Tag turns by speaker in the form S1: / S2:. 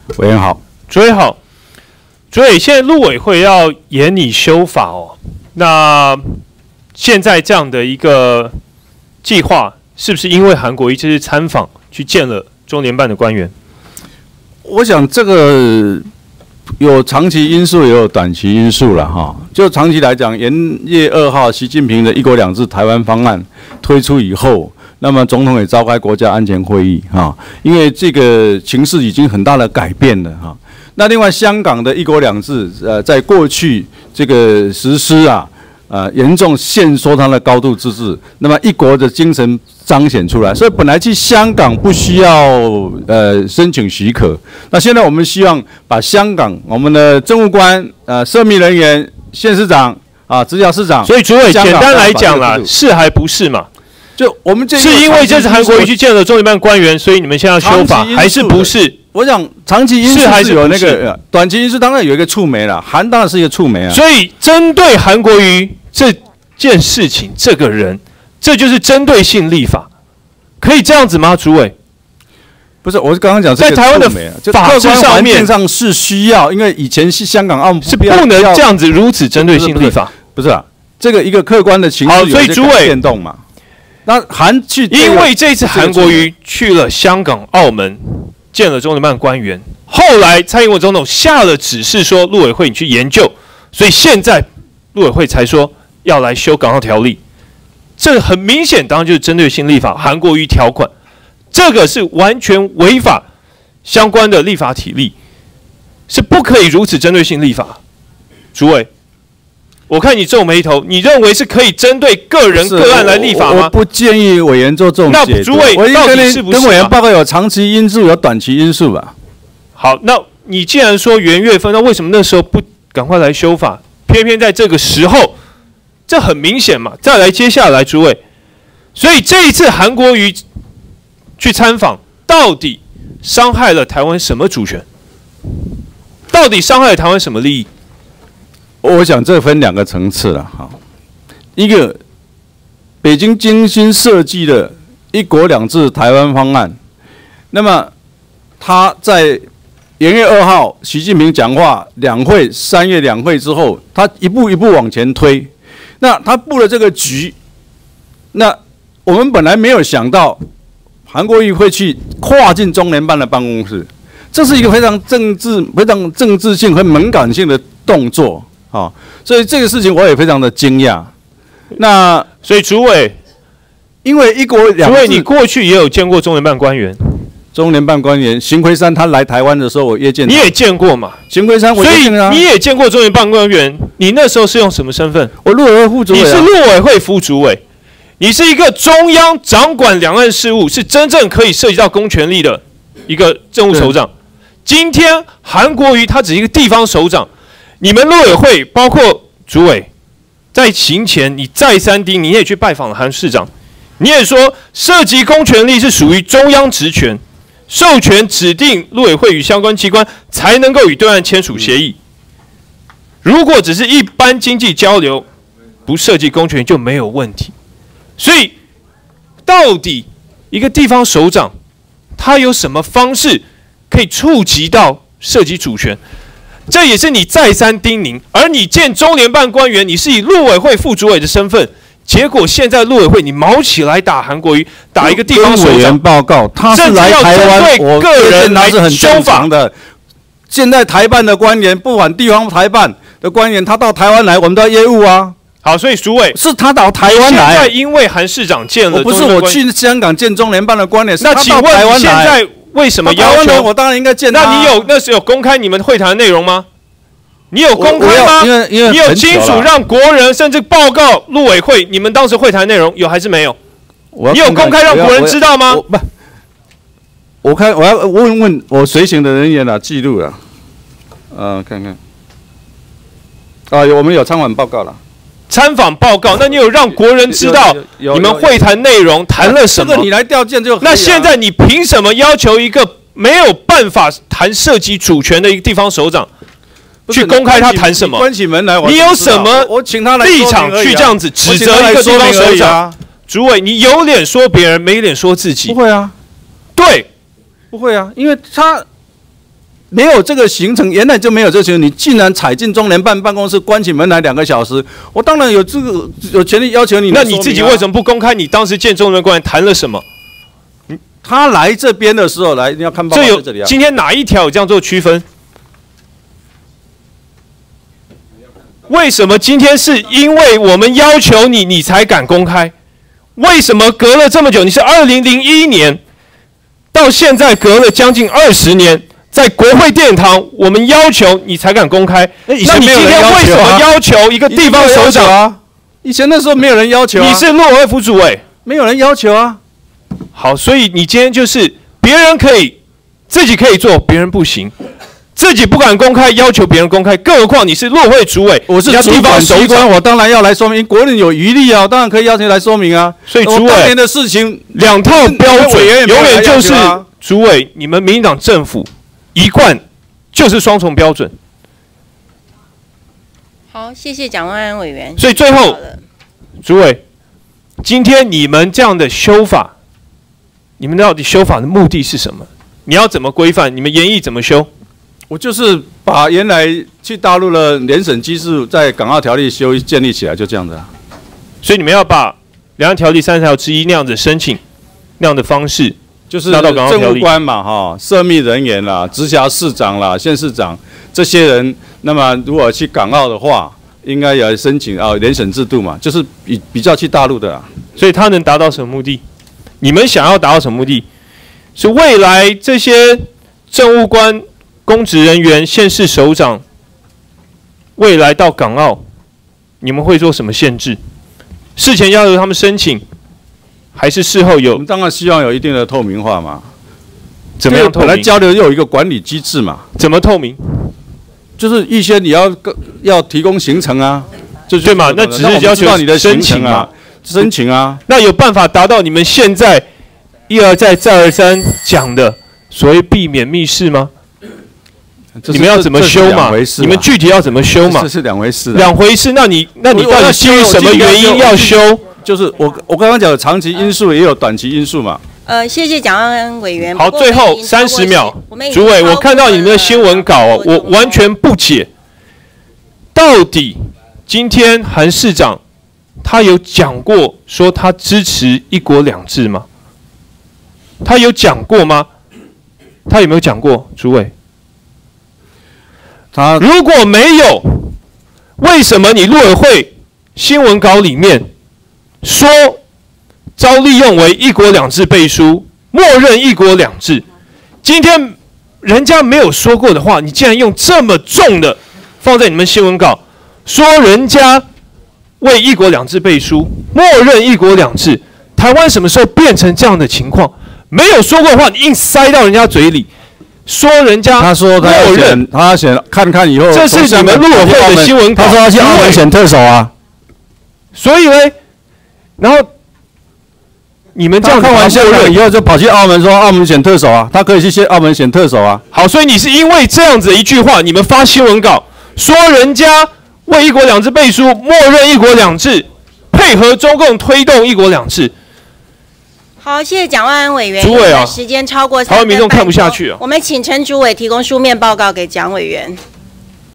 S1: 委员好，
S2: 主委好，主委，现在陆委会要严拟修法哦，那现在这样的一个计划，是不是因为韩国瑜这次参访去见了中联办的官员？
S1: 我想这个有长期因素，也有短期因素了哈。就长期来讲，元月2号习近平的一国两制台湾方案推出以后，那么总统也召开国家安全会议哈，因为这个情势已经很大的改变了哈。那另外，香港的一国两制，在过去这个实施严重限缩它的高度自治，那么一国的精神彰显出来，所以本来去香港不需要申请许可，那现在我们希望把香港我们的政务官、涉密人员、县市长直辖市长，
S2: 所以主委简单来讲啦，是还不是嘛？
S1: 就我们
S2: 是因为这次韩国瑜去见了中联办官员，所以你们现在要修法，还是不是？
S1: 我想长期因素是有那个，短期因素当然有一个触媒了，韩当然是一个触媒啊。
S2: 所以针对韩国瑜这件事情，这个人，这就是针对性立法，可以这样子吗？主委，
S1: 不是，我是刚刚讲，
S2: 在台湾的法制上面
S1: 上是需要，因为以前是香港、澳门
S2: 是不能这样子如此针对性立法，
S1: 不是啊？这个一个客观的情绪有这个变动嘛。那
S2: 因为这次韩国瑜去了香港、澳门，见了中联办官员，后来蔡英文总统下了指示说，陆委会你去研究，所以现在陆委会才说要来修港澳条例，这很明显，当然就是针对性立法，韩国瑜条款，这个是完全违法相关的立法体例，是不可以如此针对性立法。主委。我看你皱眉头，你认为是可以针对个人个案来立法吗？
S1: 我不建议委员做这种解读。
S2: 那主委到底是不是？
S1: 跟委员报告有长期因素，有短期因素吧？
S2: 好，那你既然说元月份，那为什么那时候不赶快来修法？偏偏在这个时候，这很明显嘛。再来，接下来，主委，所以这一次韩国瑜去参访，到底伤害了台湾什么主权？到底伤害了台湾什么利益？
S1: 我想这分2个层次了哈，一个北京精心设计的一国两制台湾方案，那么他在元月2号习近平讲话3月两会之后，他一步一步往前推，那他布了这个局，那我们本来没有想到韩国瑜会去跨进中联办的办公室，这是一个非常政治性和敏感性的动作。所以这个事情我也非常的惊讶。那
S2: 所以主委，因为一国两制，主委你过去也有见过中联办官员，
S1: 中联办官员邢奎山他来台湾的时候，我约见他，
S2: 你也见过嘛？
S1: 邢奎山，
S2: 所以你也见过中联办官员，你那时候是用什么身份？
S1: 我陆委会副主委，
S2: 你是陆委会副主委，你是一个中央掌管两岸事务，是真正可以涉及到公权力的一个政务首长。今天韩国瑜他只是一个地方首长。你们陆委会包括主委，在行前你再三叮咛，你也去拜访了韩市长，你也说涉及公权力是属于中央职权，授权指定陆委会与相关机关才能够与对岸签署协议。如果只是一般经济交流，不涉及公权就没有问题。所以，到底一个地方首长，他有什么方式可以触及到涉及主权？这也是你再三叮咛，而你见中联办官员，你是以陆委会副主委的身份，结果现在陆委会你毛起来打韩国瑜，打一个地方首长。
S1: 委员报告，他是来台湾，我
S2: 个人来
S1: 是很正常的。现在台办的官员，不管地方台办的官员，他到台湾来，我们都要业务啊。
S2: 好，所以主委
S1: 是他到台湾来。
S2: 现在因为韩市长见了，
S1: 不是我去香港见中联办的官员，
S2: 那请问现在为什么要求？
S1: 我当然应该见他。
S2: 那你那时有公开你们会谈的内容吗？你有公开吗？你有清楚让国人甚至报告陆委会你们当时会谈内容有还是没有？你有公开让国人知道吗？
S1: 我要问问我随行的人员了，记录了。看看。我们有参访报告了。
S2: 参访报告，那你有让国人知道你们会谈内容谈了什么？
S1: 这个你来调件就可以。
S2: 那现在你凭什么要求一个没有办法谈涉及主权的一个地方首长？去公开他谈什么？
S1: 关起门来，
S2: 你有什么
S1: 我请他来
S2: 立场去这样子指责一个地方首长？主委，你有脸说别人，没脸说自己。
S1: 不会啊，
S2: 对，
S1: 不会啊，因为他没有这个行程，原来就没有这个行程，你竟然踩进中联办办公室，关起门来2个小时，我当然有这个有权利要求你。
S2: 那你自己为什么不公开你当时见中联官员谈了什么？
S1: 他来这边的时候，来你要看报告在这里啊。
S2: 今天哪一条有这样做区分？为什么今天是因为我们要求你，你才敢公开？为什么隔了这么久？你是2001年到现在隔了将近20年。在国会殿堂，我们要求你才敢公开。那你今天为什么要求一个地方首长啊？
S1: 以前那时候没有人要求啊。
S2: 你是陆委会副主委，
S1: 没有人要求啊。
S2: 好，所以你今天就是别人可以，自己可以做，别人不行，自己不敢公开，要求别人公开，更何况你是陆委会主委，
S1: 我是地方机关，我当然要来说明。国人有余力啊，当然可以要求来说明啊。
S2: 所以主委
S1: 当年的事情
S2: 2套标准，永远就是主委，你们民进党政府。一贯就是双重标准。
S3: 好，谢谢蒋万安委员。
S2: 所以最后，主委，今天你们这样的修法，你们到底修法的目的是什么？你要怎么规范？你们研议怎么修？
S1: 我就是把原来去大陆的联审机制在港澳条例建立起来，就这样子啊。
S2: 所以你们要把两岸条例30条之一那样子申请，那样的方式。
S1: 就是政务官嘛，哈，涉密人员啦、直辖市长啦、县市长这些人，那么如果去港澳的话，应该也申请联审制度嘛，就是比较去大陆的啦。
S2: 所以他能达到什么目的？你们想要达到什么目的？是未来这些政务官、公职人员、县市首长，未来到港澳，你们会做什么限制？事前要由他们申请？还是事后有？
S1: 我们当然希望有一定的透明化嘛。
S2: 怎么样透明？
S1: 本来交流又有一个管理机制嘛。
S2: 怎么透明？
S1: 就是预先你要提供行程啊，
S2: 对嘛？那只是要求
S1: 你的申请啊，申请啊。
S2: 那有办法达到你们现在一而再再而三讲的所谓避免密室吗？你们要怎么修嘛？你们具体要怎么修嘛？
S1: 这是2回事。
S2: 2回事，那你到底基于什么原因要修？
S1: 就是我刚刚讲的长期因素也有短期因素嘛。
S3: 谢谢蒋万安委员。
S2: 好，最后30秒，主委，我看到你们的新闻稿哦，我完全不解，到底今天韩市长他有讲过说他支持1国2制吗？他有讲过吗？他有没有讲过，主委？他如果没有，为什么你陆委会新闻稿里面？说遭利用为1国2制背书，默认1国2制。今天人家没有说过的话，你竟然用这么重的放在你们新闻稿，说人家为1国2制背书，默认1国2制。台湾什么时候变成这样的情况？没有说过的话，你硬塞到人家嘴里，说人家
S1: 他说他要选，他选看看以后。
S2: 这是你们陆委会的新闻稿。
S1: 他说要去澳门选特首啊。
S2: 所以呢？然后你们这样
S1: 看完香港以后，就跑去澳门说澳门选特首啊，他可以去澳门选特首啊。
S2: 好，所以你是因为这样子的一句话，你们发新闻稿说人家为1国2制背书，默认1国2制，配合中共推动1国2制。
S3: 好，谢谢蒋万安委员。
S2: 主委啊，
S3: 时间超过3分半，
S2: 台湾民众看不下去啊。
S3: 我们请陈主委提供书面报告给蒋委员。